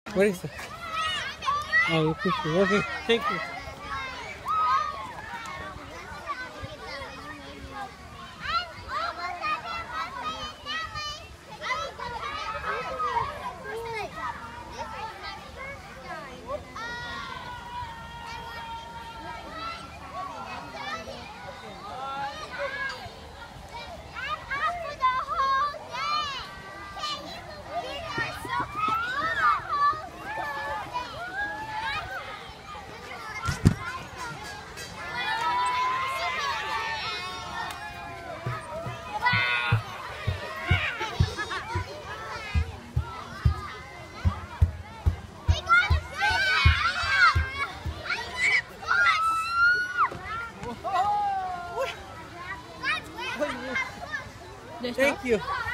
What is it? Oh, you push it. Okay, thank you. Thank you.